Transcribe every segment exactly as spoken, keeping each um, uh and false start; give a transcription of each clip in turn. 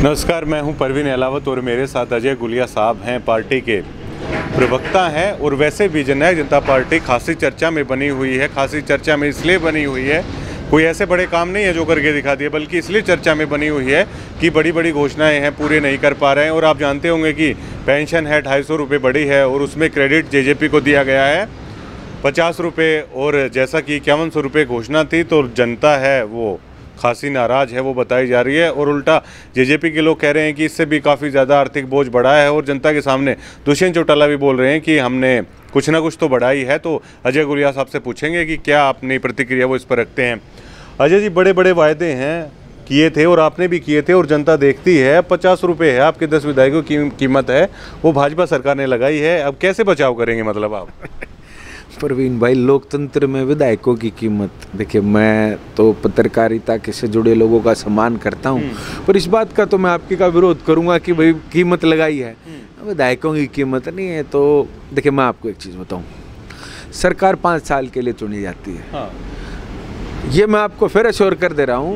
नमस्कार, मैं हूं परवीन अहलावत और मेरे साथ अजय गुलिया साहब हैं, पार्टी के प्रवक्ता हैं। और वैसे भी जननायक जनता पार्टी खासी चर्चा में बनी हुई है। खासी चर्चा में इसलिए बनी हुई है, कोई ऐसे बड़े काम नहीं है जो करके दिखा दिए, बल्कि इसलिए चर्चा में बनी हुई है कि बड़ी बड़ी घोषणाएं हैं, पूरे नहीं कर पा रहे हैं। और आप जानते होंगे कि पेंशन है ढाई सौ रुपये बढ़ी है और उसमें क्रेडिट जेजेपी को दिया गया है पचास रुपये, और जैसा कि इक्यावन सौ रुपये घोषणा थी, तो जनता है वो खासी नाराज़ है, वो बताई जा रही है। और उल्टा जेजेपी के लोग कह रहे हैं कि इससे भी काफ़ी ज़्यादा आर्थिक बोझ बढ़ा है। और जनता के सामने दुष्यंत चौटाला भी बोल रहे हैं कि हमने कुछ ना कुछ तो बढ़ाई है। तो अजय गुलिया साहब से पूछेंगे कि क्या अपनी प्रतिक्रिया वो इस पर रखते हैं। अजय जी, बड़े बड़े वायदे हैं किए थे और आपने भी किए थे और जनता देखती है। पचास रुपये है आपके दस विधायकों की कीमत है, वो भाजपा सरकार ने लगाई है। अब कैसे बचाव करेंगे मतलब आप? परवीन भाई, लोकतंत्र में विधायकों की कीमत, देखिए मैं तो पत्रकारिता के से जुड़े लोगों का सम्मान करता हूँ, पर इस बात का तो मैं आपकी का विरोध करूँगा कि भाई कीमत लगाई है, विधायकों की कीमत नहीं है। तो देखिए मैं आपको एक चीज़ बताऊँ, सरकार पाँच साल के लिए चुनी जाती है। हाँ। ये मैं आपको फिर अश्योर कर दे रहा हूँ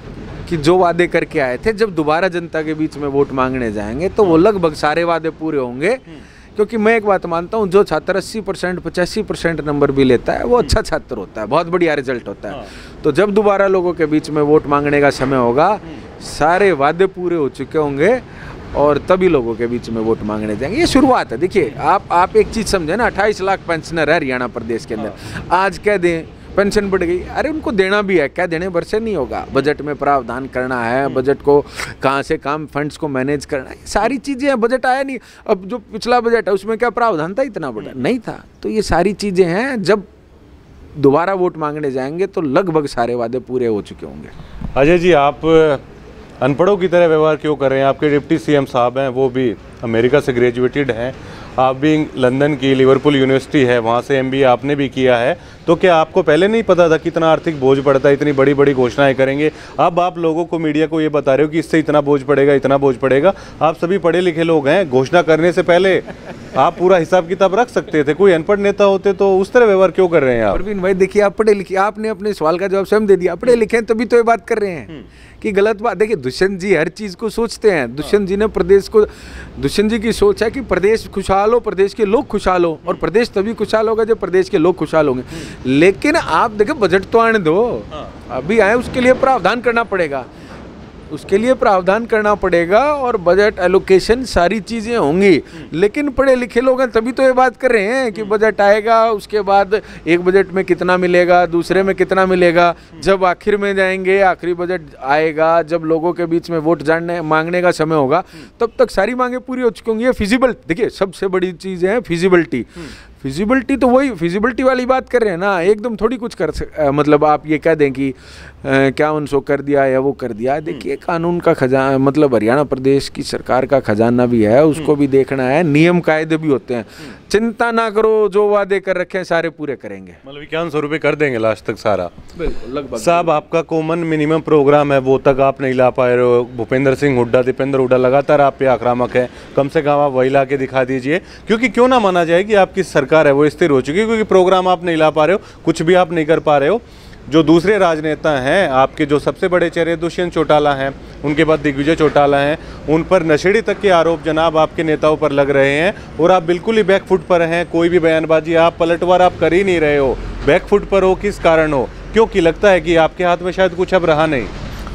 कि जो वादे करके आए थे, जब दोबारा जनता के बीच में वोट मांगने जाएंगे तो वो लगभग सारे वादे पूरे होंगे। क्योंकि मैं एक बात मानता हूँ, जो छात्र अस्सी परसेंट पचासी परसेंट नंबर भी लेता है वो अच्छा छात्र होता है, बहुत बढ़िया रिजल्ट होता है। तो जब दोबारा लोगों के बीच में वोट मांगने का समय होगा, सारे वादे पूरे हो चुके होंगे और तभी लोगों के बीच में वोट मांगने जाएंगे। ये शुरुआत है। देखिए आप आप एक चीज़ समझे ना, अट्ठाईस लाख पेंशनर है हरियाणा प्रदेश के अंदर। आज कह दें पेंशन बढ़ गई, अरे उनको देना भी है, क्या देने भर से नहीं होगा। बजट में प्रावधान करना है, बजट को कहाँ से काम फंड्स को मैनेज करना है, सारी चीज़ें हैं। बजट आया नहीं, अब जो पिछला बजट है उसमें क्या प्रावधान था? इतना बड़ा नहीं था। तो ये सारी चीज़ें हैं, जब दोबारा वोट मांगने जाएंगे तो लगभग सारे वादे पूरे हो चुके होंगे। अजय जी, आप अनपढ़ों की तरह व्यवहार क्यों कर रहे हैं? आपके डिप्टी सीएम साहब हैं, वो भी अमेरिका से ग्रेजुएटेड हैं, आप भी लंदन की लिवरपूल यूनिवर्सिटी है, वहाँ से एमबीए आपने भी किया है। तो क्या आपको पहले नहीं पता था कितना आर्थिक बोझ पड़ता है, इतनी बड़ी बड़ी घोषणाएं करेंगे? अब आप लोगों को, मीडिया को ये बता रहे हो कि इससे इतना बोझ पड़ेगा, इतना बोझ पड़ेगा। आप सभी पढ़े लिखे लोग हैं, घोषणा करने से पहले आप पूरा हिसाब किताब रख सकते थे। कोई अनपढ़ नेता होते तो उस तरह व्यवहार क्यों कर रहे हैं आप? परवीन भाई देखिए, आप पढ़े लिखे, आपने अपने सवाल का जवाब स्वयं दे दिया। पढ़े लिखे हैं तभी तो ये बात कर रहे हैं कि गलत बात। देखिए दुष्यंत जी हर चीज़ को सोचते हैं। दुष्यंत जी ने प्रदेश को, दुष्यंत जी की सोच है कि प्रदेश खुशहाल हो, प्रदेश के लोग खुशहाल हो, और प्रदेश तभी खुशहाल होगा जब प्रदेश के लोग खुशहाल होंगे। लेकिन आप देखिए बजट तो आने दो, अभी आए, उसके लिए प्रावधान करना पड़ेगा, उसके लिए प्रावधान करना पड़ेगा और बजट एलोकेशन सारी चीज़ें होंगी। लेकिन पढ़े लिखे लोग हैं तभी तो ये बात कर रहे हैं कि बजट आएगा, उसके बाद एक बजट में कितना मिलेगा, दूसरे में कितना मिलेगा। जब आखिर में जाएंगे, आखिरी बजट आएगा, जब लोगों के बीच में वोट जानने मांगने का समय होगा, तब तक सारी मांगे पूरी हो चुकी होंगी। ये फिजिबल, देखिए सबसे बड़ी चीज़ है फिजिबिलिटी। फिजिबिलिटी तो वही फिजिबिलिटी वाली बात कर रहे हैं ना, एकदम थोड़ी कुछ कर आ, मतलब आप ये कह दें कि क्या उनसो कर दिया या वो कर दिया। देखिए कानून का खजाना, मतलब हरियाणा प्रदेश की सरकार का खजाना भी है, उसको भी देखना है, नियम कायदे भी होते हैं। चिंता ना करो, जो वादे कर रखे हैं सारे पूरे करेंगे। मतलब इक्यावन सौ रुपये कर देंगे लास्ट तक सारा? बिल्कुल, लगभग। साहब, आपका कॉमन मिनिमम प्रोग्राम है, वो तक आप नहीं ला पाए रहे हो। भूपेंद्र सिंह हुड्डा, दीपेंद्र हुड्डा लगातार आप पे आक्रामक है, कम से कम आप वही ला के दिखा दीजिए। क्योंकि क्यों ना माना जाए कि आपकी सरकार है वो स्थिर हो चुकी है, क्योंकि प्रोग्राम आप नहीं ला पा रहे हो, कुछ भी आप नहीं कर पा रहे हो। जो दूसरे राजनेता हैं आपके, जो सबसे बड़े चेहरे दुष्यंत चौटाला हैं, उनके बाद दिग्विजय चौटाला हैं, उन पर नशेड़ी तक के आरोप जनाब आपके नेताओं पर लग रहे हैं और आप बिल्कुल ही बैकफुट पर हैं। कोई भी बयानबाजी, आप पलटवार आप कर ही नहीं रहे हो। बैकफुट पर हो, किस कारण हो? क्योंकि लगता है कि आपके हाथ में शायद कुछ अब रहा नहीं।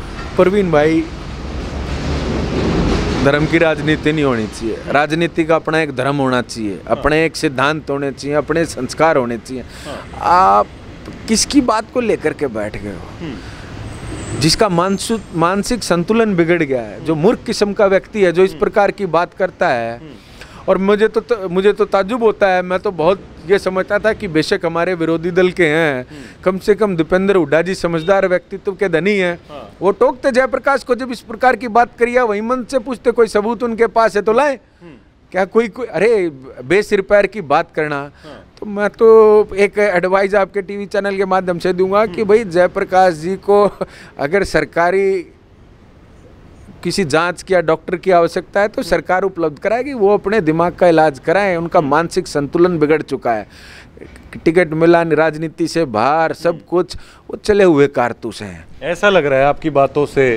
परवीन भाई, धर्म की राजनीति नहीं होनी चाहिए। राजनीति का अपना एक धर्म होना चाहिए, अपने एक सिद्धांत होने चाहिए, अपने संस्कार होने चाहिए। आप किसकी बात को लेकर के बैठ गए हो? जिसका मानसिक मानसिक संतुलन बिगड़ गया है, जो मूर्ख किस्म का व्यक्ति है, जो इस प्रकार की बात करता है। और मुझे तो, तो मुझे तो ताज्जुब होता है, मैं तो बहुत ये समझता था कि बेशक हमारे विरोधी दल के हैं, कम से कम दीपेंद्र हुड्डा जी समझदार व्यक्तित्व के धनी हैं। वो टोकते जयप्रकाश को, जब इस प्रकार की बात करिए वही मन से पूछते कोई सबूत उनके पास है तो लाए। क्या कोई कोई अरे बेसिर पैर की बात करना। तो मैं तो एक एडवाइस आपके टीवी चैनल के माध्यम से दूंगा कि भाई जयप्रकाश जी को अगर सरकारी किसी जांच की या डॉक्टर की आवश्यकता है तो सरकार उपलब्ध कराएगी, वो अपने दिमाग का इलाज कराएं। उनका मानसिक संतुलन बिगड़ चुका है, टिकट मिला राजनीति से बाहर, सब कुछ वो चले हुए कारतूस हैं। ऐसा लग रहा है आपकी बातों से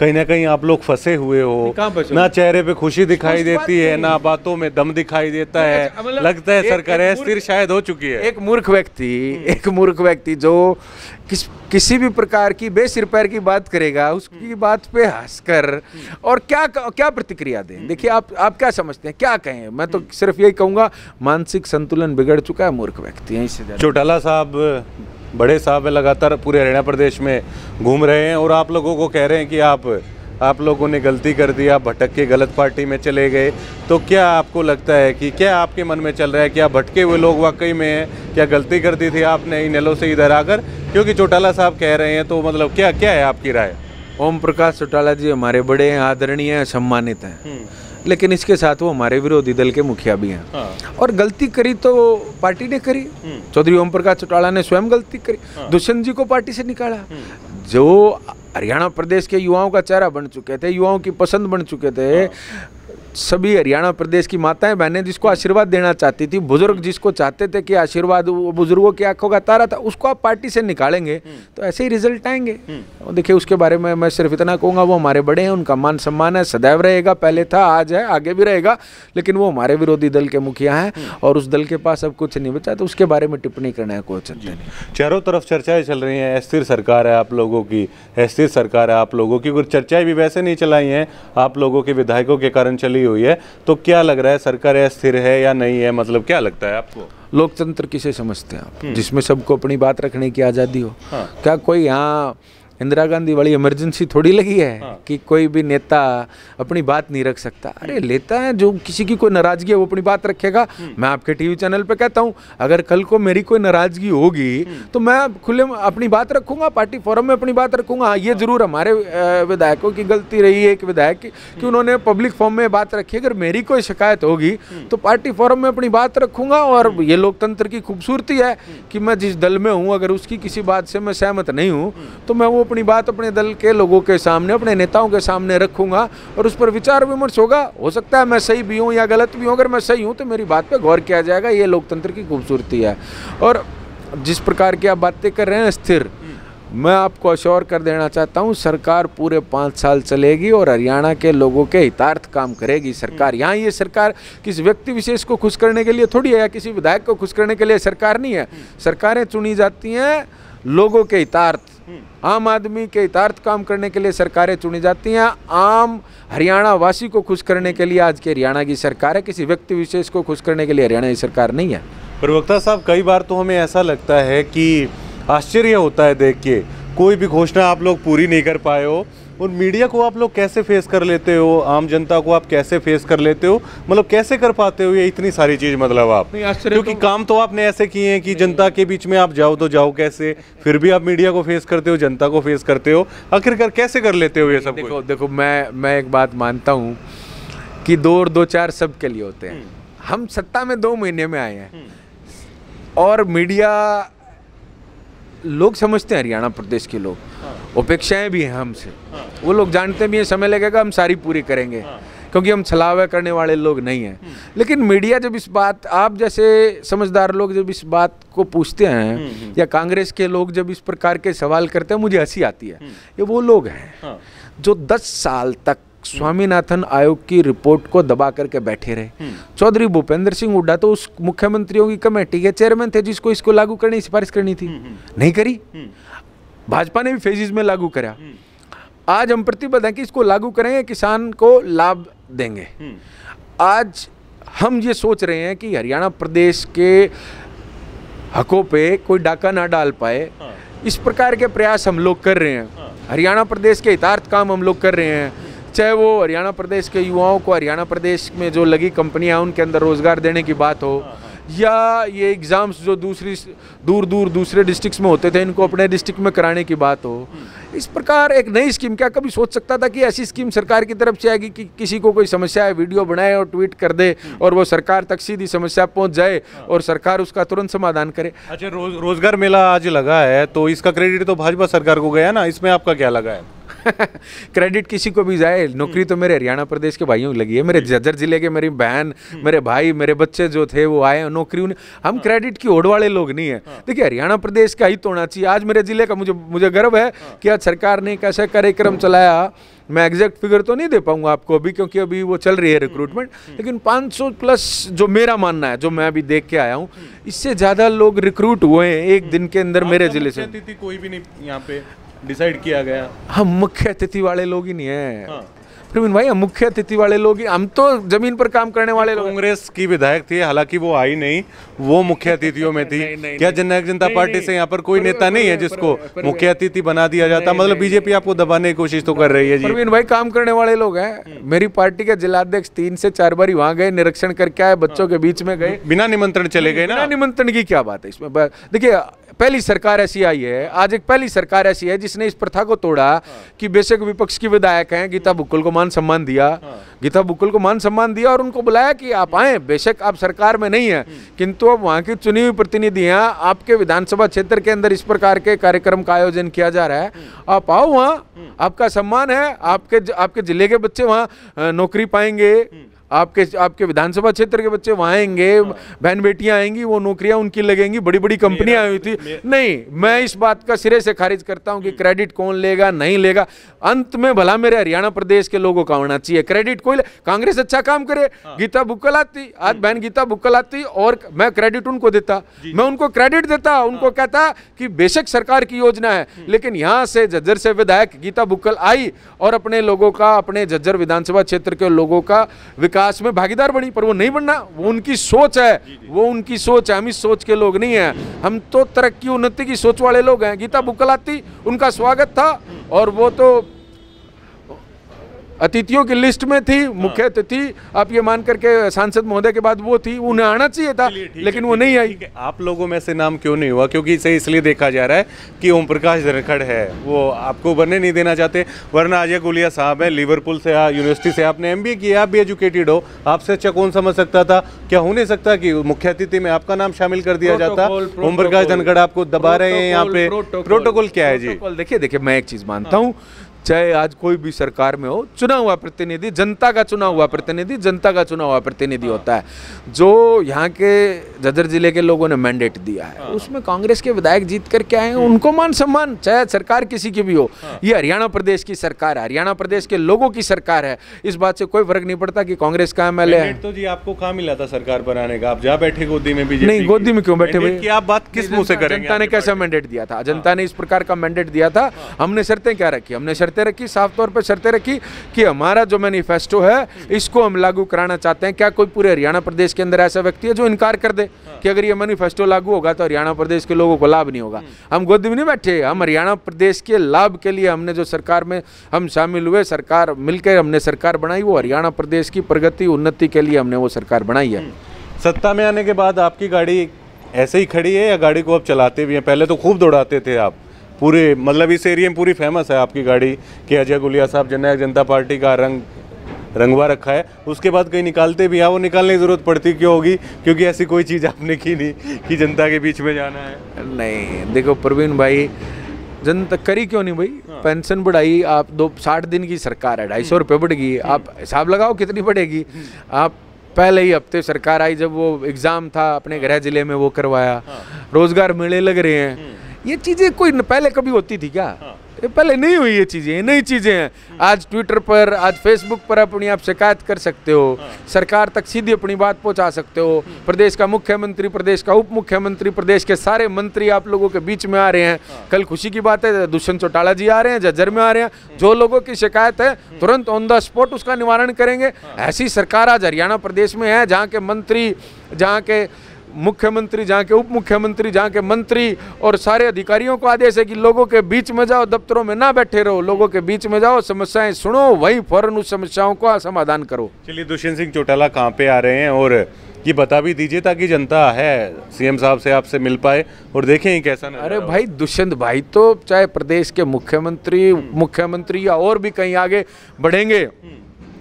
कहीं ना कहीं आप लोग फंसे हुए हो, ना चेहरे पे खुशी दिखाई देती है, ना बातों में दम दिखाई देता है, लगता है सरकार अस्थिर शायद हो चुकी है। एक मूर्ख व्यक्ति एक मूर्ख व्यक्ति जो किस किसी भी प्रकार की बेसिर पैर की बात करेगा, उसकी बात पे हंसकर और क्या क्या प्रतिक्रिया दें। देखिए आप आप क्या समझते हैं, क्या कहें? मैं तो सिर्फ यही कहूँगा, मानसिक संतुलन बिगड़ चुका है, मूर्ख व्यक्ति है। इससे चौटाला साहब बड़े साहब लगातार पूरे हरियाणा प्रदेश में घूम रहे हैं और आप लोगों को कह रहे हैं कि आप आप लोगों ने गलती कर दी, आप भटक के गलत पार्टी में चले गए। तो क्या आपको लगता है कि क्या आपके मन में चल रहा है, क्या भटके हुए लोग वाकई में हैं, क्या गलती कर दी थी आपने इनेलो से इधर आकर? क्योंकि चौटाला साहब कह रहे हैं, तो मतलब क्या क्या है आपकी राय? ओम प्रकाश चौटाला जी हमारे बड़े हैं, आदरणीय हैं, सम्मानित हैं, लेकिन इसके साथ वो हमारे विरोधी दल के मुखिया भी हैं। हाँ। और गलती करी तो पार्टी ने करी, चौधरी ओम प्रकाश चौटाला ने स्वयं गलती करी। हाँ। दुष्यंत जी को पार्टी से निकाला, जो हरियाणा प्रदेश के युवाओं का चेहरा बन चुके थे, युवाओं की पसंद बन चुके थे। हाँ। सभी हरियाणा प्रदेश की माताएं बहनें जिसको आशीर्वाद देना चाहती थी, बुजुर्ग जिसको चाहते थे कि आशीर्वाद बुजुर्गों की आंखों का तारा था, उसको आप पार्टी से निकालेंगे तो ऐसे ही रिजल्ट आएंगे। देखिए उसके बारे में मैं सिर्फ इतना कहूँगा, वो हमारे बड़े हैं, उनका मान सम्मान है, सदैव रहेगा, पहले था, आज है, आगे भी रहेगा, लेकिन वो हमारे विरोधी दल के मुखिया हैं और उस दल के पास अब कुछ नहीं बचा, तो उसके बारे में टिप्पणी करने का कोई औचित्य नहीं। चारों तरफ चर्चाएं चल रही हैं, अस्थिर सरकार है आप लोगों की, अस्थिर सरकार है आप लोगों की, कुछ चर्चाएं भी वैसे नहीं चलाई हैं, आप लोगों के विधायकों के कारण चली हुई है। तो क्या लग रहा है, सरकार अस्थिर है या नहीं है? मतलब क्या लगता है आपको? लोकतंत्र किसे समझते हैं आप, जिसमें सबको अपनी बात रखने की आज़ादी हो? हाँ। क्या कोई यहाँ इंदिरा गांधी वाली इमरजेंसी थोड़ी लगी है? हाँ। कि कोई भी नेता अपनी बात नहीं रख सकता? अरे लेता है, जो किसी की कोई नाराजगी है वो अपनी बात रखेगा। मैं आपके टीवी चैनल पे कहता हूँ, अगर कल को मेरी कोई नाराजगी होगी तो मैं खुले अपनी बात रखूंगा, पार्टी फोरम में अपनी बात रखूंगा। हाँ, ये जरूर हमारे विधायकों की गलती रही है, एक विधायक की, कि उन्होंने पब्लिक फोरम में बात रखी। अगर मेरी कोई शिकायत होगी तो पार्टी फोरम में अपनी बात रखूंगा। और ये लोकतंत्र की खूबसूरती है कि मैं जिस दल में हूँ, अगर उसकी किसी बात से मैं सहमत नहीं हूँ तो मैं वो अपनी बात अपने दल के लोगों के सामने, अपने नेताओं के सामने रखूंगा और उस पर विचार विमर्श होगा। हो सकता है मैं सही भी हूं या गलत भी हूं, अगर मैं सही हूं तो मेरी बात पे गौर किया जाएगा। ये लोकतंत्र की खूबसूरती है। और जिस प्रकार की आप बातें कर रहे हैं स्थिर, मैं आपको अश्योर कर देना चाहता हूं, सरकार पूरे पाँच साल चलेगी और हरियाणा के लोगों के हितार्थ काम करेगी सरकार। यहाँ ये सरकार किसी व्यक्ति विशेष को खुश करने के लिए थोड़ी है, या किसी विधायक को खुश करने के लिए सरकार नहीं है। सरकारें चुनी जाती हैं लोगों के हितार्थ, आम आदमी के हितार्थ काम करने के लिए सरकारें चुनी जाती हैं। आम हरियाणा वासी को खुश करने के लिए आज की हरियाणा की सरकार है, किसी व्यक्ति विशेष को खुश करने के लिए हरियाणा की सरकार नहीं है। प्रवक्ता साहब, कई बार तो हमें ऐसा लगता है कि आश्चर्य होता है देख के, कोई भी घोषणा आप लोग पूरी नहीं कर पाए हो, और मीडिया को आप लोग कैसे फेस कर लेते हो, आम जनता को आप कैसे फेस कर लेते हो, मतलब कैसे कर पाते हो ये इतनी सारी चीज? मतलब आप, क्योंकि काम तो आपने ऐसे किए हैं कि जनता के बीच में आप जाओ तो जाओ कैसे, फिर भी आप मीडिया को फेस करते हो, जनता को फेस करते हो, आखिरकार कैसे कर लेते हो ये सब? देखो देखो मैं मैं एक बात मानता हूँ कि दो और दो चार सबके लिए होते हैं। हम सत्ता में दो महीने में आए हैं और मीडिया, लोग समझते हैं, हरियाणा प्रदेश के लोग, अपेक्षाएं भी हैं हमसे, वो लोग जानते भी हैं समय लगेगा, हम सारी पूरी करेंगे, क्योंकि हम छलावे करने वाले लोग नहीं हैं। लेकिन मीडिया जब इस बात, आप जैसे समझदार लोग जब इस बात को पूछते हैं, या कांग्रेस के लोग जब इस प्रकार के सवाल करते हैं, मुझे हंसी आती है। ये वो लोग हैं जो दस साल तक स्वामीनाथन आयोग की रिपोर्ट को दबा करके बैठे रहे। चौधरी भूपेंद्र सिंह हुड्डा तो उस मुख्यमंत्रियों की कमेटी के चेयरमैन थे जिसको इसको लागू करने की सिफारिश करनी थी, नहीं करी। भाजपा ने भी फेजिस में लागू करा। आज हम प्रतिबद्ध हैं कि इसको लागू करेंगे, किसान को लाभ देंगे। आज हम ये सोच रहे हैं कि हरियाणा प्रदेश के हकों पे कोई डाका ना डाल पाए, इस प्रकार के प्रयास हम लोग कर रहे हैं। हरियाणा प्रदेश के हितार्थ काम हम लोग कर रहे हैं, चाहे वो हरियाणा प्रदेश के युवाओं को हरियाणा प्रदेश में जो लगी कंपनियां उनके अंदर रोजगार देने की बात हो, या ये एग्ज़ाम्स जो दूसरी दूर दूर दूसरे डिस्ट्रिक्ट्स में होते थे इनको अपने डिस्ट्रिक्ट में कराने की बात हो। इस प्रकार एक नई स्कीम, क्या कभी सोच सकता था कि ऐसी स्कीम सरकार की तरफ से आएगी कि किसी को कोई समस्या है, वीडियो बनाए और ट्वीट कर दे और वो सरकार तक सीधी समस्या पहुंच जाए और सरकार उसका तुरंत समाधान करे। अच्छा, रोज रोजगार मेला आज लगा है तो इसका क्रेडिट तो भाजपा सरकार को गया ना, इसमें आपका क्या लगा है? क्रेडिट किसी को भी जाए, नौकरी तो मेरे हरियाणा प्रदेश के भाइयों की लगी है, मेरे झज्जर जिले के मेरी बहन, मेरे भाई, मेरे बच्चे जो थे वो आए नौकरी उन्हें, हम क्रेडिट की होड़ वाले लोग नहीं है। देखिए हरियाणा प्रदेश का ही तो होना चाहिए। आज मेरे जिले का मुझे मुझे गर्व है कि आज सरकार ने एक ऐसा कार्यक्रम चलाया, मैं एग्जैक्ट फिगर तो नहीं दे पाऊंगा आपको अभी क्योंकि अभी वो चल रही है रिक्रूटमेंट, लेकिन पाँच सौ प्लस जो मेरा मानना है, जो मैं अभी देख के आया हूँ, इससे ज़्यादा लोग रिक्रूट हुए हैं एक दिन के अंदर मेरे जिले से। कोई भी नहीं यहाँ पे डिसाइड किया गया। हम मुख्य अतिथि वाले लोग ही नहीं है। हाँ। प्रवीण भाई, हम मुख्य अतिथि वाले लोग ही, हम तो जमीन पर काम करने वाले लोग। कांग्रेस की विधायक थी, हालांकि वो आई नहीं, वो मुख्य अतिथियों में थी। नहीं, नहीं, क्या जननायक जनता पार्टी से यहाँ पर कोई नेता नहीं है जिसको मुख्य अतिथि बना दिया जाता? मतलब बीजेपी आपको दबाने की कोशिश तो कर रही है जी। प्रवीण भाई, काम करने वाले लोग हैं। मेरी पार्टी के जिलाध्यक्ष तीन से चार बार वहाँ गए, निरीक्षण करके आए, बच्चों के बीच में गए, बिना निमंत्रण चले गए ना। बिना निमंत्रण की क्या बात है इसमें? देखिए पहली सरकार ऐसी आई है, आज एक पहली सरकार ऐसी है जिसने इस प्रथा को तोड़ा कि बेशक विपक्ष की विधायक हैं, गीता बुक्कल को मान सम्मान दिया, गीता बुक्कल को मान सम्मान दिया और उनको बुलाया कि आप आए, बेशक आप सरकार में नहीं है किंतु अब वहाँ की चुनी हुई प्रतिनिधि हैं, आपके विधानसभा क्षेत्र के अंदर इस प्रकार के कार्यक्रम का आयोजन किया जा रहा है, आप आओ, वहाँ आपका सम्मान है, आपके आपके जिले के बच्चे वहाँ नौकरी पाएंगे, आपके आपके विधानसभा क्षेत्र के बच्चे वहाँ आएंगे, बहन बेटियां आएंगी, वो नौकरियां उनकी लगेंगी, बड़ी बड़ी कंपनियां आई थी। नहीं, मैं इस बात का सिरे से खारिज करता हूं कि क्रेडिट कौन लेगा नहीं लेगा, अंत में भला मेरे हरियाणा प्रदेश के लोगों का होना चाहिए। क्रेडिट कोई ले, कांग्रेस अच्छा काम करे, गीता बुक्कल आती, आज बहन गीता बुक्कल आती और मैं क्रेडिट उनको देता, मैं उनको क्रेडिट देता, उनको कहता कि बेशक सरकार की योजना है, लेकिन यहाँ से झज्जर से विधायक गीता बुक्कल आई और अपने लोगों का, अपने झज्जर विधानसभा क्षेत्र के लोगों का विकास में भागीदार बनी, पर वो नहीं बनना, वो उनकी सोच है, वो उनकी सोच है, हम इस सोच के लोग नहीं हैं, हम तो तरक्की उन्नति की सोच वाले लोग हैं। गीता बुक्कल आती, उनका स्वागत था और वो तो अतिथियों की लिस्ट में थी, मुख्य अतिथि आप ये मान करके सांसद महोदय के बाद वो थी, उन्हें आना चाहिए था, लेकिन वो नहीं आई। आप लोगों में से नाम क्यों नहीं हुआ? क्योंकि इसे इसलिए देखा जा रहा है कि ओम प्रकाश धनखड़ है, वो आपको बनने नहीं देना चाहते, वरना अजय गुलिया साहब है, लिवरपूल से यूनिवर्सिटी से आपने एमबीए किया, आप भी एजुकेटेड हो, आपसे अच्छा कौन समझ सकता था? क्या हो नहीं सकता कि मुख्य अतिथि में आपका नाम शामिल कर दिया जाता? ओम प्रकाश धनखड़ आपको दबा रहे हैं यहाँ पे, प्रोटोकॉल क्या है जी? देखिए देखिए मैं एक चीज मानता हूँ, चाहे आज कोई भी सरकार में हो, चुना हुआ प्रतिनिधि, जनता का चुना हुआ प्रतिनिधि, जनता का चुना हुआ प्रतिनिधि होता है। जो यहाँ के झज्जर जिले के लोगों ने मैंडेट दिया है, उसमें कांग्रेस के विधायक जीत करके आए हैं, उनको मान सम्मान, चाहे सरकार किसी की भी हो। ये हरियाणा प्रदेश की सरकार है, हरियाणा प्रदेश के लोगों की सरकार है, इस बात से कोई फर्क नहीं पड़ता कि कांग्रेस का एमएलए है। तो जी आपको कहाँ मिला था सरकार बनाने का? आप जहाँ बैठे गोदी में बीजेपी? नहीं, गोदी में क्यों बैठे भाई? आप बात किस मुंह से करेंगे? जनता ने कैसा मैंडेट दिया था? जनता ने इस प्रकार का मैंडेट दिया था। हमने शर्तें क्या रखी? हमने शर्तें रखी, साफ तौर पर शर्तें रखी कि हमारा जो मैनिफेस्टो है इसको हम लागू कराना चाहते हैं। क्या कोई पूरे हरियाणा प्रदेश के अंदर ऐसा व्यक्ति है जो इनकार कर दे कि अगर ये मैनिफेस्टो लागू होगा तो हरियाणा प्रदेश के लोगों को लाभ नहीं होगा? हम गोदी में नहीं बैठे, हम हरियाणा प्रदेश के लाभ के लिए हमने जो सरकार में हम शामिल हुए, सरकार मिलकर हमने सरकार बनाई, वो हरियाणा प्रदेश की प्रगति उन्नति के लिए हमने वो सरकार बनाई है। सत्ता में आने के बाद आपकी गाड़ी ऐसे ही खड़ी है या गाड़ी को आप चलाते भी हैं? पहले तो खूब दौड़ाते थे आप, पूरे मतलब इस एरिया में पूरी फेमस है आपकी गाड़ी कि अजय गुलिया साहब जननायक जनता पार्टी का रंग रंगवा रखा है। उसके बाद कहीं निकालते भी हैं, वो निकालने की जरूरत पड़ती क्यों होगी? क्योंकि ऐसी कोई चीज़ आपने की नहीं कि जनता के बीच में जाना है। नहीं, देखो प्रवीण भाई, जनता करी क्यों नहीं भाई? हाँ। पेंशन बढ़ाई, आप दो साठ दिन की सरकार है, ढाई सौ रुपये बढ़ गई, आप हिसाब लगाओ कितनी बढ़ेगी। आप पहले ही हफ्ते सरकार आई जब वो एग्ज़ाम था अपने गृह जिले में वो करवाया, रोजगार मेले लग रहे हैं, ये चीज़ें कोई पहले कभी होती थी क्या? ये पहले नहीं हुई, ये चीज़ें नई चीज़ें हैं। आज ट्विटर पर, आज फेसबुक पर अपनी आप शिकायत कर सकते हो, सरकार तक सीधी अपनी बात पहुंचा सकते हो। प्रदेश का मुख्यमंत्री, प्रदेश का उप मुख्यमंत्री, प्रदेश के सारे मंत्री आप लोगों के बीच में आ रहे हैं। कल खुशी की बात है, दुष्यंत चौटाला जी आ रहे हैं, झज्जर में आ रहे हैं। जो लोगों की शिकायत है तुरंत ऑन द स्पॉट उसका निवारण करेंगे। ऐसी सरकार आज हरियाणा प्रदेश में है जहाँ के मंत्री, जहाँ के मुख्यमंत्री, जहाँ के उप मुख्यमंत्री, जहाँ के मंत्री और सारे अधिकारियों को आदेश है कि लोगों के बीच में जाओ, दफ्तरों में ना बैठे रहो, लोगों के बीच में जाओ, समस्याएं सुनो, वहीं फौरन उस समस्याओं का समाधान करो। चलिए, दुष्यंत सिंह चौटाला कहाँ पे आ रहे हैं और ये बता भी दीजिए ताकि जनता है सीएम साहब से आपसे मिल पाए और देखें कैसा नजर। अरे भाई, दुष्यंत भाई तो चाहे प्रदेश के मुख्यमंत्री, मुख्यमंत्री या और भी कहीं आगे बढ़ेंगे,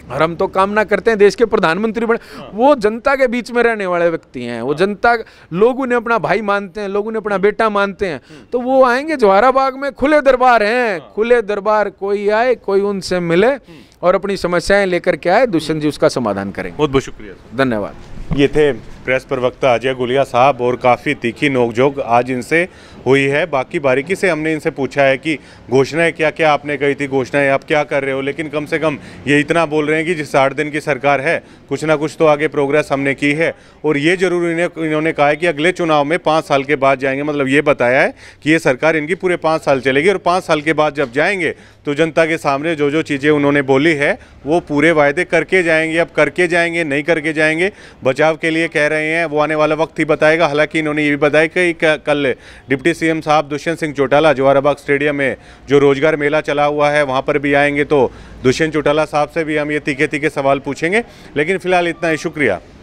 और हम तो कामना करते हैं देश के प्रधानमंत्री बने। वो जनता के बीच में रहने वाले व्यक्ति हैं, वो जनता, लोग उन्हें अपना भाई मानते हैं, लोग उन्हें अपना बेटा मानते हैं, तो वो आएंगे। जवाहराबाग में खुले दरबार हैं, खुले दरबार, कोई आए, कोई उनसे मिले और अपनी समस्याएं लेकर के आए, दुष्यंत जी उसका समाधान करेंगे। बहुत बहुत शुक्रिया, धन्यवाद। ये थे प्रेस प्रवक्ता अजय गुलिया साहब और काफ़ी तीखी नोकझोंक आज इनसे हुई है। बाकी बारीकी से हमने इनसे पूछा है कि घोषणाएं क्या क्या आपने कही थी, घोषणाएं आप क्या कर रहे हो, लेकिन कम से कम ये इतना बोल रहे हैं कि जिस आठ दिन की सरकार है कुछ ना कुछ तो आगे प्रोग्रेस हमने की है। और ये जरूर इन्हें इन्होंने कहा है कि अगले चुनाव में पाँच साल के बाद जाएंगे, मतलब ये बताया है कि ये सरकार इनकी पूरे पाँच साल चलेगी और पाँच साल के बाद जब जाएंगे तो जनता के सामने जो जो चीज़ें उन्होंने बोली है वो पूरे वायदे करके जाएंगे। अब करके जाएंगे नहीं करके जाएंगे, बचाव के लिए कह रहे हैं, वो आने वाला वक्त ही बताएगा। हालांकि इन्होंने ये भी बताया कि कल डिप्टी सीएम साहब दुष्यंत सिंह चौटाला जवाहराबाग स्टेडियम में जो रोजगार मेला चला हुआ है वहाँ पर भी आएंगे, तो दुष्यंत चौटाला साहब से भी हम ये तीखे तीखे सवाल पूछेंगे। लेकिन फिलहाल इतना ही, शुक्रिया।